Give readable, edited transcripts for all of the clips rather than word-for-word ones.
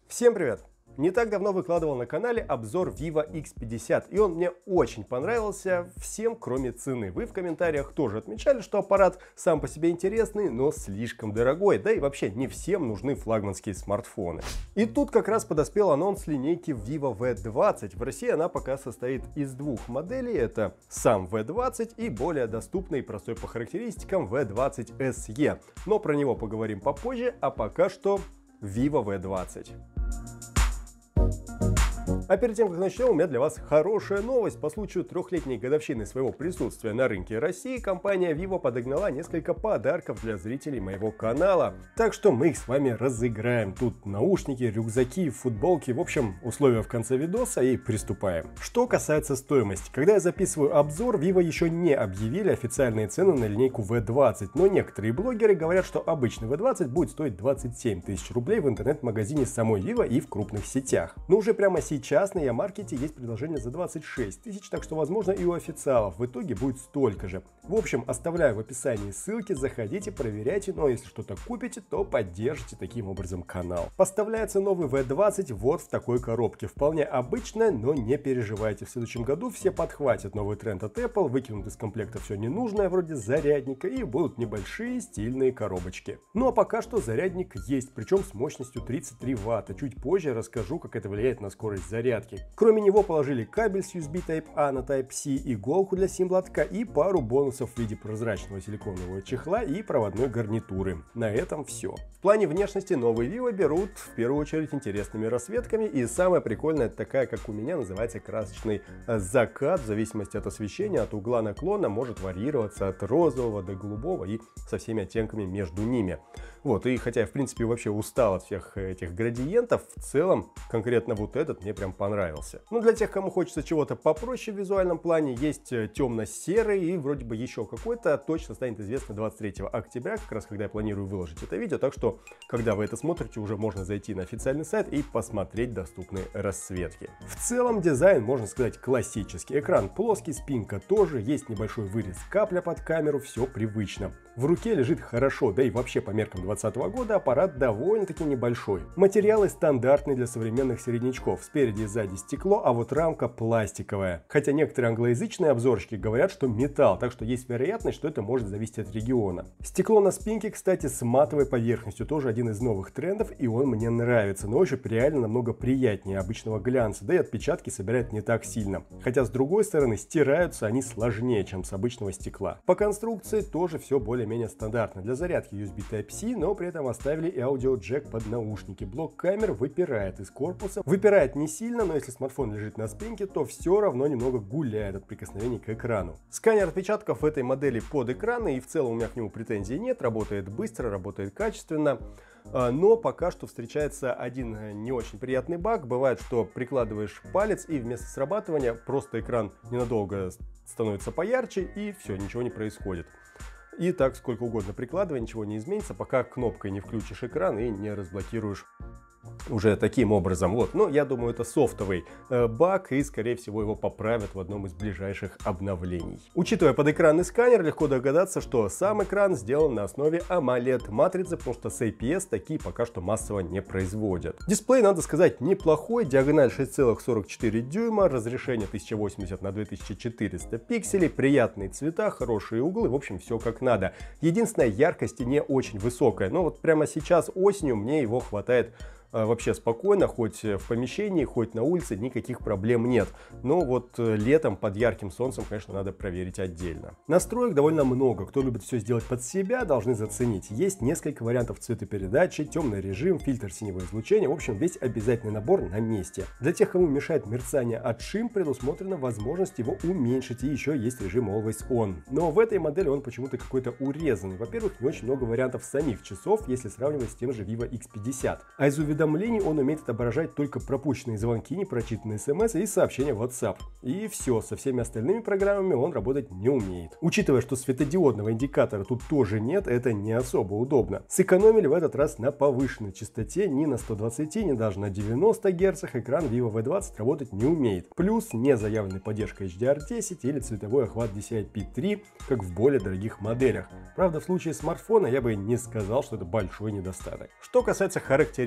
Всем привет! Не так давно выкладывал на канале обзор Vivo X50, и он мне очень понравился всем, кроме цены. Вы в комментариях тоже отмечали, что аппарат сам по себе интересный, но слишком дорогой, да и вообще не всем нужны флагманские смартфоны. И тут как раз подоспел анонс линейки Vivo V20. В России она пока состоит из двух моделей, это сам V20 и более доступный и простой по характеристикам V20 SE. Но про него поговорим попозже, а пока что Vivo V20. А перед тем, как начнем, у меня для вас хорошая новость. По случаю трехлетней годовщины своего присутствия на рынке России, компания Vivo подогнала несколько подарков для зрителей моего канала. Так что мы их с вами разыграем. Тут наушники, рюкзаки, футболки, в общем, условия в конце видоса, и приступаем. Что касается стоимости. Когда я записываю обзор, Vivo еще не объявили официальные цены на линейку V20, но некоторые блогеры говорят, что обычный V20 будет стоить 27 тысяч рублей в интернет-магазине самой Vivo и в крупных сетях. Но уже прямо сейчас на Ямаркете есть предложение за 26 тысяч, так что, возможно, и у официалов в итоге будет столько же. В общем, оставляю в описании ссылки, заходите, проверяйте, но если что-то купите, то поддержите таким образом канал. Поставляется новый V20 вот в такой коробке. Вполне обычная, но не переживайте, в следующем году все подхватят новый тренд от Apple, выкинут из комплекта все ненужное, вроде зарядника, и будут небольшие стильные коробочки. Ну а пока что зарядник есть, причем с мощностью 33 Ватта. Чуть позже расскажу, как это влияет на скорость зарядки. Кроме него положили кабель с USB Type-A на Type-C, иголку для сим-лотка и пару бонусов в виде прозрачного силиконового чехла и проводной гарнитуры. На этом все. В плане внешности новые Vivo берут в первую очередь интересными расцветками, и самая прикольная это такая, как у меня, называется красочный закат. В зависимости от освещения, от угла наклона может варьироваться от розового до голубого и со всеми оттенками между ними. Вот, и хотя я в принципе вообще устал от всех этих градиентов, в целом конкретно вот этот мне прям понравился. Но для тех, кому хочется чего-то попроще в визуальном плане, есть темно-серый и вроде бы еще какой-то, точно станет известно 23 октября, как раз когда я планирую выложить это видео, так что, когда вы это смотрите, уже можно зайти на официальный сайт и посмотреть доступные расцветки. В целом дизайн, можно сказать, классический. Экран плоский, спинка тоже, есть небольшой вырез капля под камеру, все привычно. В руке лежит хорошо, да и вообще по меркам 2020 года аппарат довольно-таки небольшой. Материалы стандартные для современных середнячков, спереди и сзади стекло, а вот рамка пластиковая. Хотя некоторые англоязычные обзорщики говорят, что металл, так что есть вероятность, что это может зависеть от региона. Стекло на спинке, кстати, с матовой поверхностью, тоже один из новых трендов, и он мне нравится, но ощупь реально намного приятнее обычного глянца, да и отпечатки собирают не так сильно. Хотя с другой стороны стираются они сложнее, чем с обычного стекла. По конструкции тоже все более-менее стандартно. Для зарядки USB Type-C, но при этом оставили и аудиоджек под наушники. Блок камер выпирает из корпуса. Выпирает не сильно, но если смартфон лежит на спинке, то все равно немного гуляет от прикосновений к экрану. Сканер отпечатков в этой модели под экраны, и в целом у меня к нему претензий нет. Работает быстро, работает качественно. Но пока что встречается один не очень приятный баг. Бывает, что прикладываешь палец, и вместо срабатывания просто экран ненадолго становится поярче, и все, ничего не происходит. И так сколько угодно прикладывай, ничего не изменится, пока кнопкой не включишь экран и не разблокируешь уже таким образом. Вот, но я думаю, это софтовый баг, и скорее всего его поправят в одном из ближайших обновлений. Учитывая подэкранный сканер, легко догадаться, что сам экран сделан на основе AMOLED матрицы, потому что с IPS такие пока что массово не производят. Дисплей, надо сказать, неплохой, диагональ 6,44 дюйма, разрешение 1080 на 2400 пикселей, приятные цвета, хорошие углы, в общем, все как надо. Единственное, яркость не очень высокая, но вот прямо сейчас осенью мне его хватает вообще спокойно, хоть в помещении, хоть на улице, никаких проблем нет. Но вот летом под ярким солнцем, конечно, надо проверить отдельно. Настроек довольно много. Кто любит все сделать под себя, должны заценить. Есть несколько вариантов цветопередачи, темный режим, фильтр синего излучения. В общем, весь обязательный набор на месте. Для тех, кому мешает мерцание от шим, предусмотрена возможность его уменьшить. И еще есть режим Always On. Но в этой модели он почему-то какой-то урезанный. Во-первых, не очень много вариантов самих часов, если сравнивать с тем же Vivo X50. А из уведомлений он умеет отображать только пропущенные звонки, непрочитанные смс и сообщения в WhatsApp. И все, со всеми остальными программами он работать не умеет. Учитывая, что светодиодного индикатора тут тоже нет, это не особо удобно. Сэкономили в этот раз на повышенной частоте, ни на 120, ни даже на 90 Гц экран Vivo V20 работать не умеет. Плюс не заявленная поддержка HDR10 или цветовой охват DCI-P3, как в более дорогих моделях. Правда, в случае смартфона я бы не сказал, что это большой недостаток. Что касается характеристик,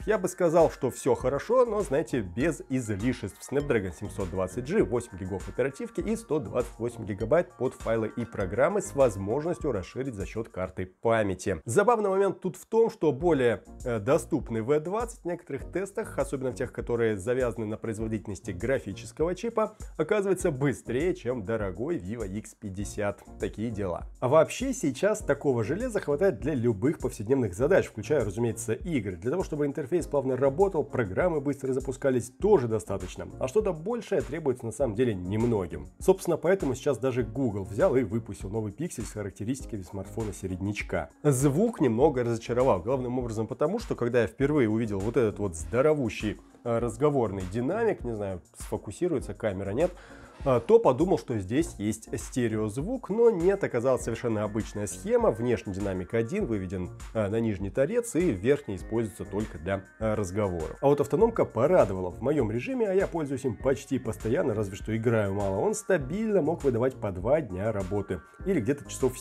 Я бы сказал, что все хорошо, но, знаете, без излишеств. Snapdragon 720G, 8 гигов оперативки и 128 гигабайт под файлы и программы с возможностью расширить за счет карты памяти. Забавный момент тут в том, что более доступный V20 в некоторых тестах, особенно в тех, которые завязаны на производительности графического чипа, оказывается быстрее, чем дорогой Vivo X50. Такие дела. А вообще сейчас такого железа хватает для любых повседневных задач, включая, разумеется, игры. Для того, чтобы интерфейс плавно работал, программы быстро запускались, тоже достаточно. А что-то большее требуется на самом деле немногим. Собственно, поэтому сейчас даже Google взял и выпустил новый пиксель с характеристиками смартфона середнячка. Звук немного разочаровал, главным образом потому, что когда я впервые увидел вот этот вот здоровущий разговорный динамик, не знаю, сфокусируется камера, нет, то подумал, что здесь есть стереозвук, но нет, оказалась совершенно обычная схема. Внешний динамик один выведен на нижний торец и верхний используется только для разговоров. А вот автономка порадовала. В моем режиме, а я пользуюсь им почти постоянно, разве что играю мало, он стабильно мог выдавать по 2 дня работы. Или где-то часов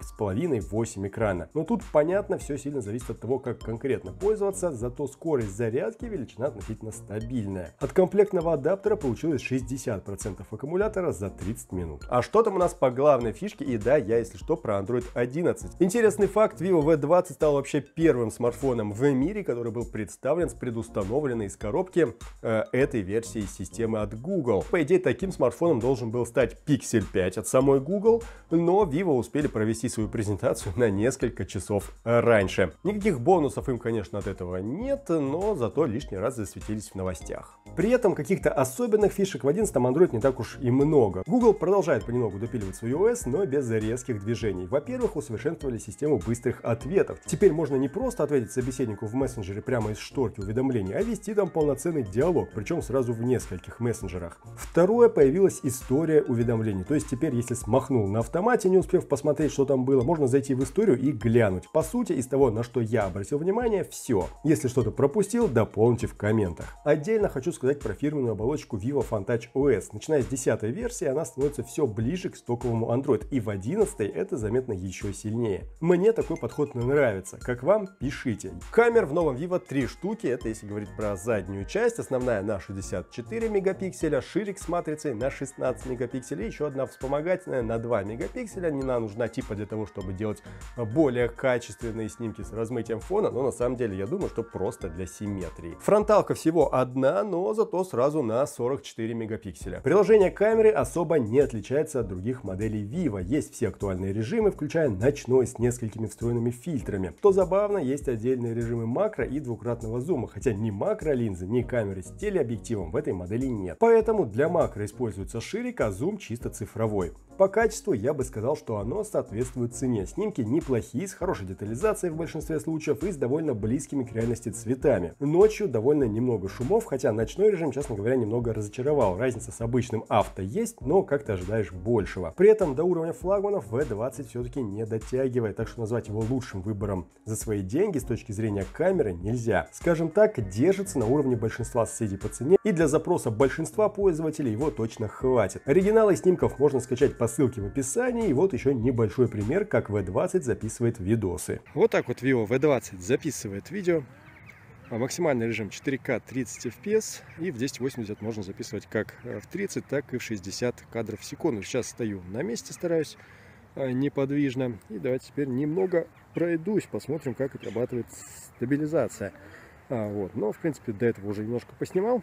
7,5-8 экрана. Но тут, понятно, все сильно зависит от того, как конкретно пользоваться, зато скорость зарядки величина относительно стабильная. От комплектного адаптера получилось 60% аккумулятора за 30 минут. А что там у нас по главной фишке? И да, я, если что, про Android 11. Интересный факт, Vivo V20 стал вообще первым смартфоном в мире, который был представлен с предустановленной из коробки этой версии системы от Google. По идее, таким смартфоном должен был стать Pixel 5 от самой Google, но Vivo успели провести свою презентацию на несколько часов раньше. Никаких бонусов им, конечно, от этого нет, но зато лишний раз засветились в новостях. При этом каких-то особенных фишек в 11 Android не так уж и много. Google продолжает понемногу допиливать свой OS, но без резких движений. Во-первых, усовершенствовали систему быстрых ответов. Теперь можно не просто ответить собеседнику в мессенджере прямо из шторки уведомлений, а вести там полноценный диалог, причем сразу в нескольких мессенджерах. Второе, появилась история уведомлений. То есть теперь, если смахнул на автомате, не успев посмотреть, что там было, можно зайти в историю и глянуть. По сути, из того, на что я обратил внимание, все. Если что-то пропустил, дополните в комментах. Отдельно хочу сказать про фирменную оболочку Vivo FunTouch OS. Начиная с 10 версии, она становится все ближе к стоковому Android, и в 11 это заметно еще сильнее. Мне такой подход нравится. Как вам? Пишите. Камер в новом Vivo 3 штуки, это если говорить про заднюю часть. Основная на 64 мегапикселя, ширик с матрицей на 16 мегапикселей, еще одна вспомогательная на 2 мегапикселя. Не нужна типа для того, чтобы делать более качественные снимки с размытием фона, но на самом деле я думаю, что просто для симметрии. Фронталка всего одна, но зато сразу на 44 мегапикселя. Приложение камеры особо не отличается от других моделей Vivo. Есть все актуальные режимы, включая ночной с несколькими встроенными фильтрами. Что забавно, есть отдельные режимы макро и двукратного зума, хотя ни макро-линзы, ни камеры с телеобъективом в этой модели нет. Поэтому для макро используется ширик, а зум чисто цифровой. По качеству я бы сказал, что оно соответствует цене. Снимки неплохие, с хорошей детализацией в большинстве случаев и с довольно близкими к реальности цветами. Ночью довольно немного шумов, хотя ночной режим, честно говоря, немного разочаровал. Разница с обычным авто есть, но как-то ожидаешь большего. При этом до уровня флагманов V20 все-таки не дотягивает, так что назвать его лучшим выбором за свои деньги с точки зрения камеры нельзя. Скажем так, держится на уровне большинства соседей по цене, и для запроса большинства пользователей его точно хватит. Оригиналы снимков можно скачать по ссылке в описании, и вот еще небольшой пример, как V20 записывает видосы. Вот так вот Vivo V20 записывает видео. Максимальный режим 4К 30 FPS, и в 1080 можно записывать как в 30, так и в 60 кадров в секунду. Сейчас стою на месте, стараюсь неподвижно. И давайте теперь немного пройдусь, посмотрим, как отрабатывает стабилизация. Но, в принципе, до этого уже немножко поснимал.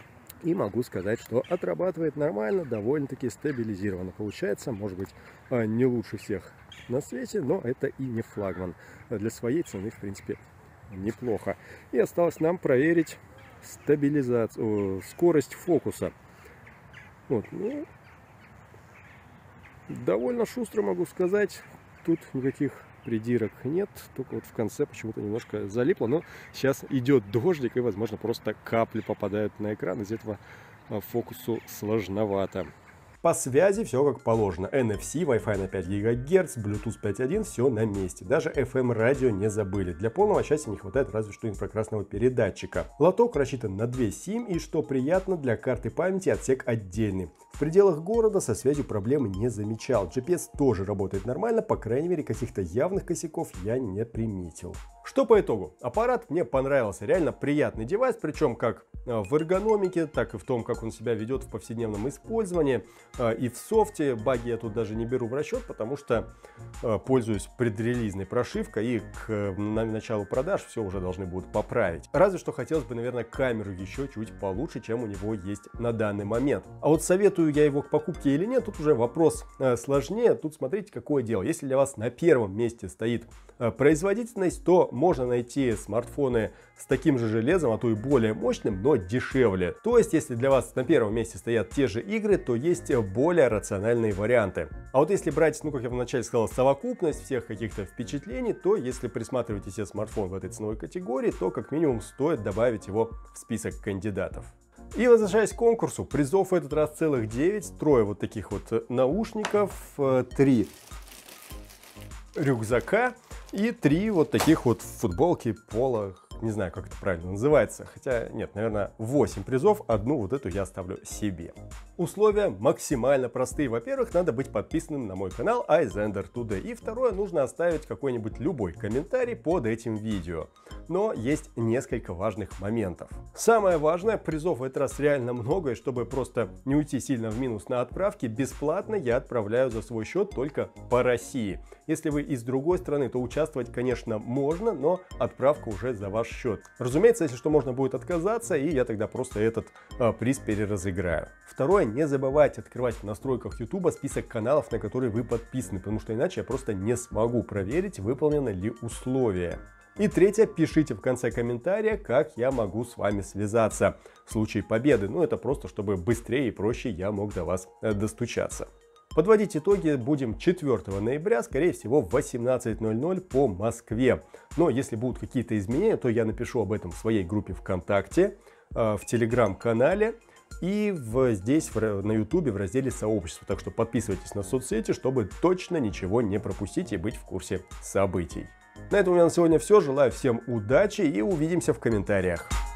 И могу сказать, что отрабатывает нормально, довольно-таки стабилизированно получается. Может быть, не лучше всех на свете, но это и не флагман. Для своей цены, в принципе, неплохо. И осталось нам проверить стабилизацию, скорость фокуса. Довольно шустро, могу сказать. Тут никаких придирок нет, только вот в конце почему-то немножко залипло, но сейчас идет дождик, и, возможно, просто капли попадают на экран, из этого фокусу сложновато. По связи все как положено. NFC, Wi-Fi на 5 ГГц, Bluetooth 5.1, все на месте. Даже FM радио не забыли. Для полного счастья не хватает разве что инфракрасного передатчика. Лоток рассчитан на 2 SIM и, что приятно, для карты памяти отсек отдельный. В пределах города со связью проблемы не замечал. GPS тоже работает нормально, по крайней мере каких-то явных косяков я не приметил. Что по итогу? Аппарат мне понравился, реально приятный девайс, причем как в эргономике, так и в том, как он себя ведет в повседневном использовании. И в софте баги я тут даже не беру в расчет, потому что пользуюсь предрелизной прошивкой, и к началу продаж все уже должны будут поправить. Разве что хотелось бы, наверное, камеру еще чуть получше, чем у него есть на данный момент. А вот советую я его к покупке или нет, тут уже вопрос сложнее. Тут смотрите, какое дело. Если для вас на первом месте стоит производительность, то можно найти смартфоны с таким же железом, а то и более мощным, но дешевле. То есть, если для вас на первом месте стоят те же игры, то есть более рациональные варианты. А вот если брать, ну, как я вначале сказал, совокупность всех каких-то впечатлений, то если присматриваете себе смартфон в этой ценовой категории, то как минимум стоит добавить его в список кандидатов. И возвращаясь к конкурсу, призов в этот раз целых 9, трое вот таких вот наушников, 3 рюкзака и 3 вот таких вот футболки, поло, не знаю, как это правильно называется, хотя нет, наверное, 8 призов, одну вот эту я оставлю себе. Условия максимально простые. Во-первых, надо быть подписанным на мой канал iZender Today. И второе, нужно оставить какой-нибудь любой комментарий под этим видео. Но есть несколько важных моментов. Самое важное, призов в этот раз реально много, и чтобы просто не уйти сильно в минус на отправке, бесплатно я отправляю за свой счет только по России. Если вы из другой страны, то участвовать, конечно, можно, но отправка уже за ваш счет. Разумеется, если что, можно будет отказаться, и я тогда просто этот приз переразыграю. Второе, не забывайте открывать в настройках YouTube список каналов, на которые вы подписаны, потому что иначе я просто не смогу проверить, выполнены ли условия. И третье, пишите в конце комментария, как я могу с вами связаться в случае победы. Ну, это просто, чтобы быстрее и проще я мог до вас достучаться. Подводить итоги будем 4 ноября, скорее всего в 18:00 по Москве. Но если будут какие-то изменения, то я напишу об этом в своей группе ВКонтакте, в Телеграм-канале и здесь на YouTube в разделе сообщества. Так что подписывайтесь на соцсети, чтобы точно ничего не пропустить и быть в курсе событий. На этом у меня на сегодня все. Желаю всем удачи и увидимся в комментариях.